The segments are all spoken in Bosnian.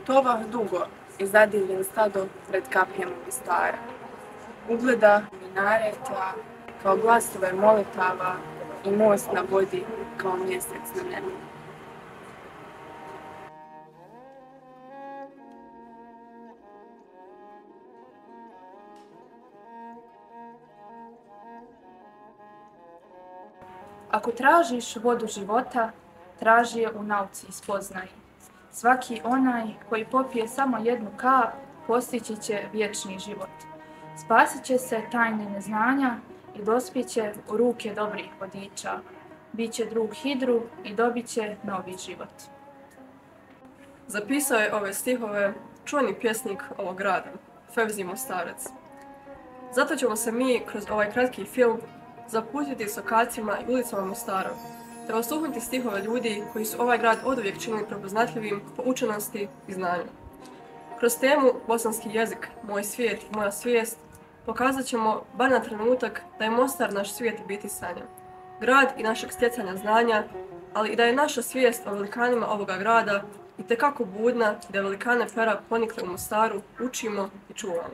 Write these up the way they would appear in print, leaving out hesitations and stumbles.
Tovah dugo i zadivljen stado pred kapljama Mostara. Ugleda minareta kao glasove molitava i most na vodi kao mjesec na nebu. Ako tražiš vodu života, traži je u nauci i spoznaji. Svaki onaj koji popije samo jednu kap, postići će vječni život. Spasit će se tajne neznanja i dospjeće u ruke dobrih vodiča. Biće drug Hidru i dobit će novi život. Zapisao je ove stihove čuveni pjesnik ovog grada, Fevzi Mostarac. Zato ćemo se mi kroz ovaj kratki film zaputiti s lokacima i ulicama Mostara, te osluhnuti stihove ljudi koji su ovaj grad oduvijek činili prepoznatljivim po učenosti i znanju. Kroz temu bosanski jezik, moj svijet i moja svijest pokazat ćemo, bar na trenutak, da je Mostar naš svijet biti sanja. Grad i našeg stjecanja znanja, ali i da je naša svijest o velikanima ovoga grada itekako budna i da velikane pera ponikle u Mostaru učimo i čuvamo.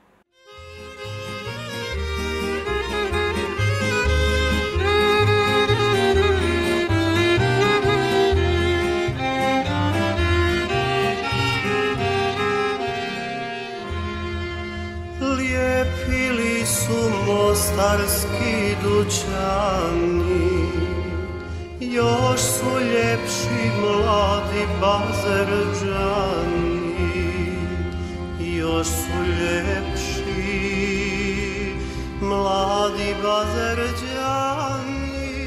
Lijepili su mostarski dućani, još su ljepši mladi Bazerđani, još su ljepši mladi Bazerđani.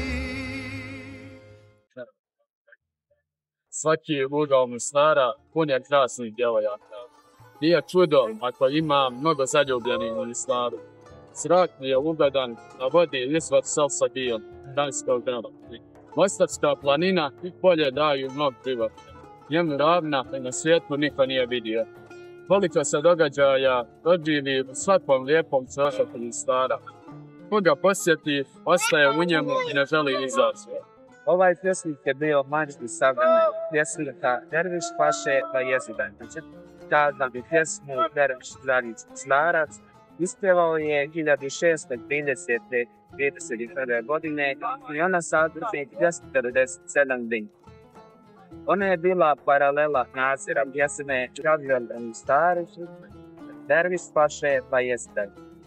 Svaki ugao Mostara pun je krasnih djevojaka. Nije čudo ako ima mnogo zaljubljenih u Mostaru. Zrak mi je ugodan, a vodi izvor Salsabijon, Danskog grada. Mostarska planina i polje daju mnogo privatne. Njemu ravna i na svijetu niko nije vidio. Koliko se događaja doživi u svakom lijepom čošku Mostara. Koga posjeti, ostaje u njemu i ne želi izaći. Ovaj pjesnik je bio manjski savremen pjesnika Derviš Paše Bajezidan. Da bi pjesmu Derviš Dragić Mostarac ispjevao je 1631. godine i ona sadrži 297 dni. Ona je bila paralela nazira pjesme Čavljal Mostarić Derviš Paše Bajezidan.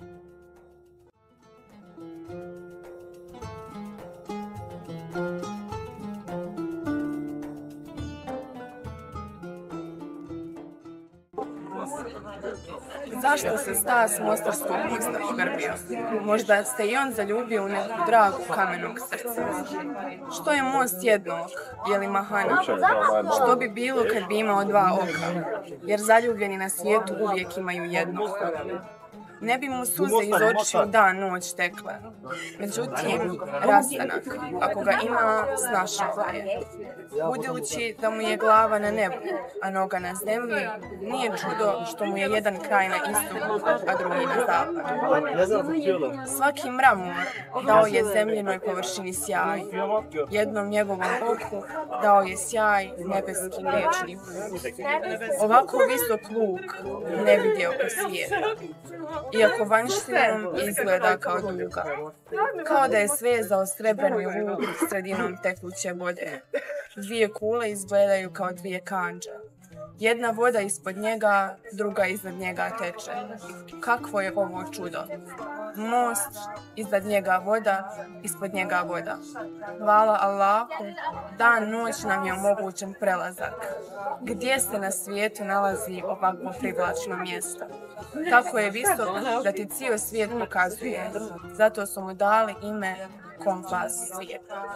Zašto se stas mostarskog mosta pogrbio? Možda se i on zaljubio u neku dragu kamenog srca. Što je most jednog, je li mahana? Što bi bilo kad bi imao dva oka? Jer zaljubljeni na svijetu uvijek imaju jedno. Ne bi mu suze iz očiju dan noć tekle. Međutim, rastanak, ako ga ima, snašao je. Budući da mu je glava na nebu, a noga na zemlji, nije čudo što mu je jedan kraj na istoku, a drugi na zapadu. Svaki mramor dao je zemljenoj površini sjaj. Jednom njegovom oku dao je sjaj nebeski vječni put. Ovako visok luk ne vidio po svijetu. Iako vanjštinom izgleda kao duga. Kao da je svezao srebrni luk sredinom tekuće vode. Dvije kule izgledaju kao dvije kandže. Jedna voda ispod njega, druga iznad njega teče. Kakvo je ovo čudo? Most, iznad njega voda, ispod njega voda. Hvala Allahu, dan noć nam je omogućen prelazak. Gdje se na svijetu nalazi ovakvo privlačno mjesto? Tako je visok da ti cijel svijet pokazuje. Zato su mu dali ime Kompas svijeta.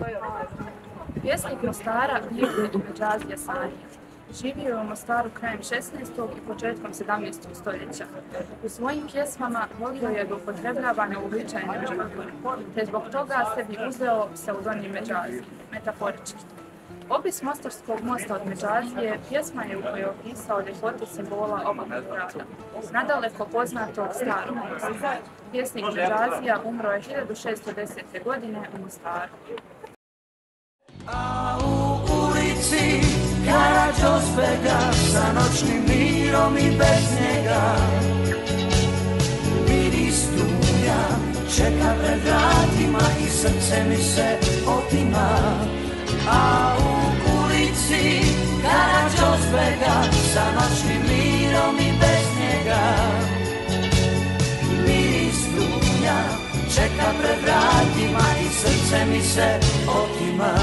Pjesnik Mostara Ibn Međazija Sanija živio je u Mostaru krajem 16. i početkom 17. stoljeća. U svojim pjesmama volio je da upotrebljava neuobičajene metafore, te zbog toga sebi uzeo pseudonim Međazija, metaforički. Opis Mostarskog mosta od Međazije pjesma je u kojoj opisao ljepote simbola ovoga grada, nadaleko poznatog starog mosta. Pjesnik Međazija umro je 1610. godine u Mostaru. A u ulici Karadža Karađorđevega, sa noćnim mirom i bez njega. Miris dunja čeka pred vratima i srce mi se otima. A u kulici Karađorđevega, sa noćnim mirom i bez njega. Miris dunja čeka pred vratima i srce mi se otima.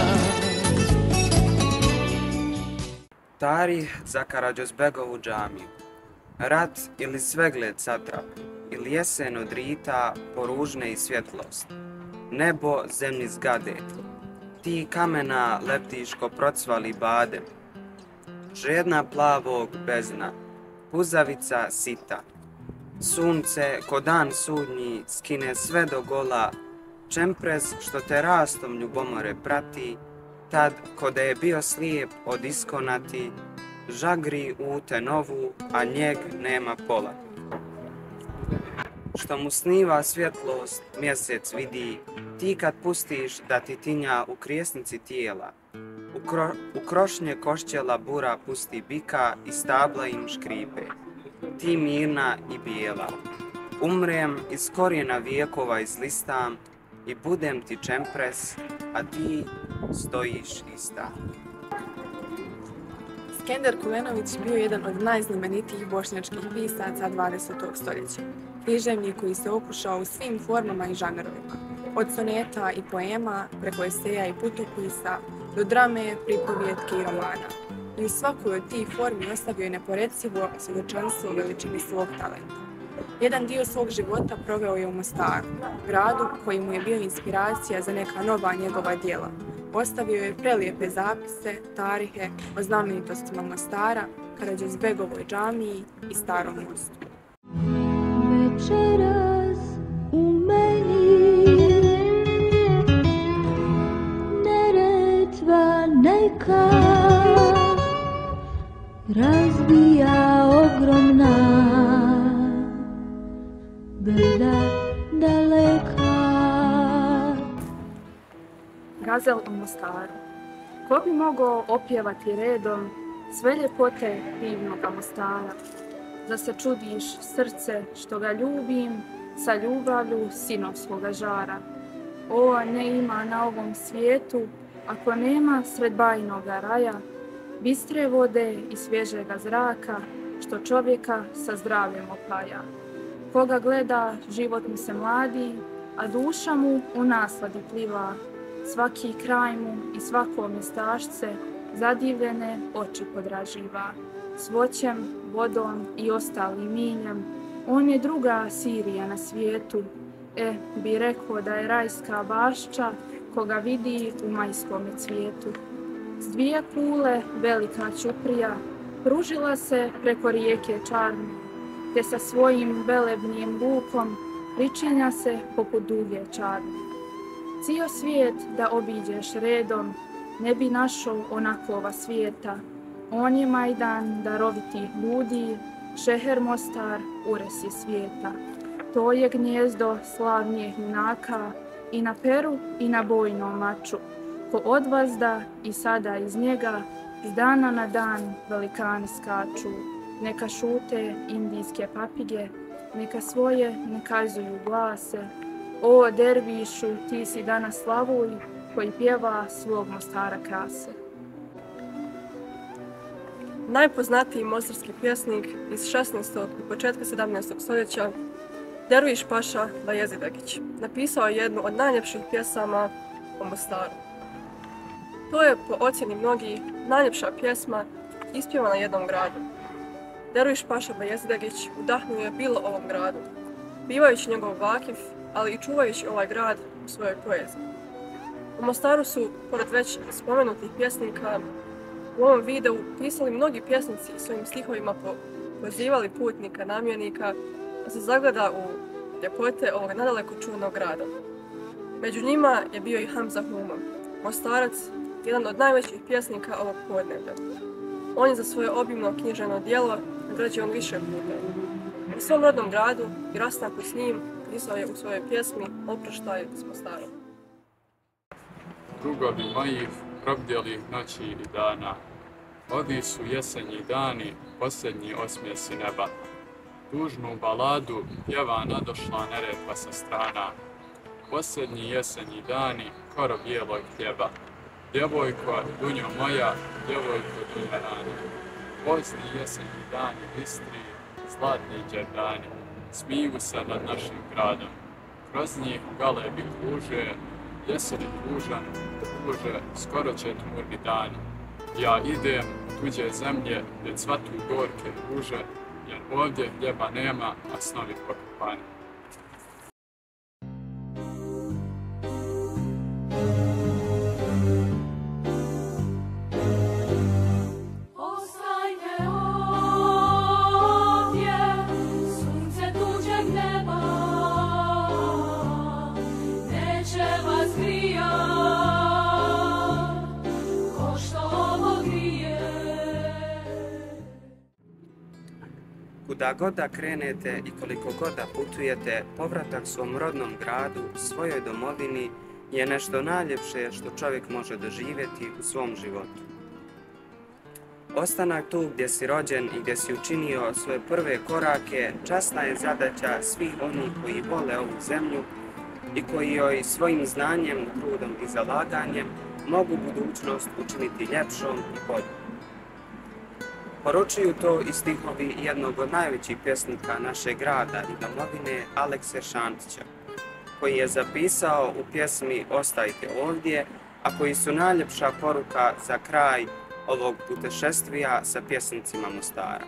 Tarih za Karađorđegovu džamiju. Rat ili svegled satrap, ili jesen od rita po ružne i svjetlost. Nebo zemlji zgade, ti kamena leptiško procvali badem. Žedna plavog bezna, puzavica sita. Sunce ko dan sudnji skine sve do gola, čemprez što te rastom ljubomore prati, tad ko da je bio slijep od iskonati, žagri ute novu, a njeg nema pola. Što mu sniva svjetlost, mjesec vidi, ti kad pustiš da ti tinja u krijesnici tijela. U krošnje košćela bura pusti bika i stabla im škripe. Ti mirna i bijela. Umrem iz korijena vijekova izlistam i budem ti čempres, a ti stojiš ista. Skender Kulenović bio jedan od najznamenitijih bošnjačkih pisaca 20. stoljeća. Književnik koji se okušao u svim formama i žanrovima. Od soneta i poema, preko eseja i putopisa, do drame, pripovjetke i romana. I u svakoj od tih formi ostavio je neporecivo svjedočanstvo o veličini svog talenta. Jedan dio svog života proveo je u Mostaru, gradu koji mu je bio inspiracija za neka nova njegova djela. Ostavio je prelijepe zapise, tarihe o znamenitostima Mostara, Karađorđegovoj džamiji i Starom mostu. Večeras u meni Neretva neka razbija ogromna brda daleka. Gazel u Mostaru. Ko bi mogao opjevati redom sve ljepote divnoga Mostara? Da se čudiš srce što ga ljubim, sa ljubavlju sinov svoga žara. O, ne ima na ovom svijetu, ako nema sred bajnoga raja, bistre vode i svježega zraka, što čovjeka sa zdravljem opaja. Koga gleda, život mu se mladi, a duša mu u nasladi pliva. Svaki kraj mu i svako mjestašce zadivljene oči podraživa. S voćem, vodom i ostalim miljem, on je druga Sirija na svijetu. Bi rekao da je rajska bašča koga vidi u majskome cvijetu. S dvije kule velika ćuprija pružila se preko rijeke Čarne, te sa svojim velebnim lukom pričinja se poput duge Čarne. Cijel svijet da obiđeš redom, ne bi našao onakova svijeta. On je majdan darovitih ljudi, šeher Mostar, ures je svijeta. To je gnjezdo slavnijih junaka, i na peru i na bojnom maču. Ko odvazda i sada iz njega, iz dana na dan velikani skaču. Neka šute indijske papige, neka svoje ne kazuju glase. O dervišu, ti si danas slavuj, koji pjeva svog Mostara krase. Najpoznatiji mostarski pjesnik iz 16. i početka 17. stoljeća, Derviš Paša Bajezidegić, napisao je jednu od najljepših pjesama o Mostaru. To je, po ocjeni mnogih, najljepša pjesma ispjevana jednom gradu. Derviš Paša Bajezidegić udahnuo je bilo ovom gradu, bivajući njegov vakif, ali i čuvajući ovaj grad u svojoj poeziji. U Mostaru su, pored već spomenutih pjesnika, u ovom videu pisali mnogi pjesnici i svojim stihovima pozivali putnika, namjernika, da se zagleda u ljepote ovog nadaleko čuvenog grada. Među njima je bio i Hamza Huma, Mostarac, jedan od najvećih pjesnika ovog podneblja. On je za svoje obimno književno djelo nagrađen više puta. U svom rodnom gradu i rastanku s njim pisao je u svojoj pjesmi Oproštaj s Mostarom. Drugovi moji, probdjeli noći i dana, Ovi su jesenji dani, posljednji osmjesi neba. Tužnu baladu pjeva nadošla Neretva sa strana. Posljednji jesenji dani, koro bijelog hljeba. Djevojko, dunjo moja, djevojko, dunja rani. Pozni jesenji dani u Istri, zlatni đerdani, smiju se nad našim gradom. Kroz njih galebi kruže, jeseni tužan, tuže, skoro će tmurni dani. Ja idem u tuđe zemlje, gdje cvatu gorke ruže, jer ovdje hljeba nema, a snovi pokopani. Kuda god da krenete i koliko god da putujete, povratak svom rodnom gradu, svojoj domovini, je nešto najljepše što čovjek može doživjeti u svom životu. Ostanak tu gdje si rođen i gdje si učinio svoje prve korake, časna je zadaća svih onih koji vole ovu zemlju i koji joj svojim znanjem, trudom i zalaganjem mogu budućnost učiniti ljepšom i boljom. Poručuju to i stihovi jednog od najvećih pjesnika našeg grada i domovine, Alekse Šantića, koji je zapisao u pjesmi Ostajte ovdje, a koji su najljepša poruka za kraj ovog putešestvija sa pjesnicima Mostara.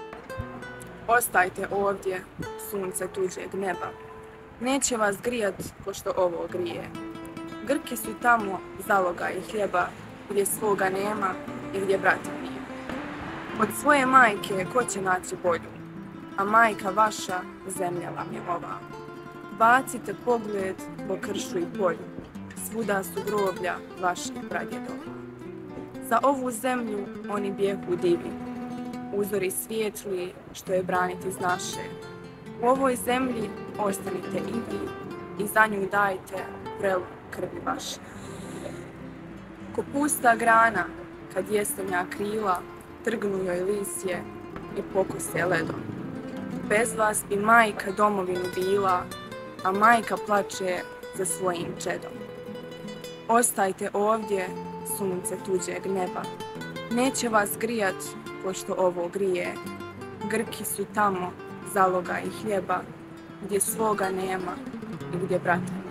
Ostajte ovdje, sunce tuđeg neba. Neće vas grijat ko što ovo grije. Grki su tamo zaloga i hljeba, gdje svoga nema i gdje brata nije. Od svoje majke ko će naći bolju, a majka vaša zemlja vam je ova. Bacite pogled po kršu i polju, svuda su groblja vaših pradjedova. Za ovu zemlju oni bijehu divi, uzori svijetli što je braniti znaše. U ovoj zemlji ostanite i vi i za nju dajte vrelu krvi vaše. Ko pusta grana, kad jesenja krila, trgnu joj lisje i pokose ledom. Bez vas bi majka domovinu bila, a majka plače za svojim čedom. Ostajte ovdje, sunce tuđeg neba. Neće vas grijat ko što ovo grije. Grki su tamo zaloga i hljeba, gdje svoga nema i gdje brata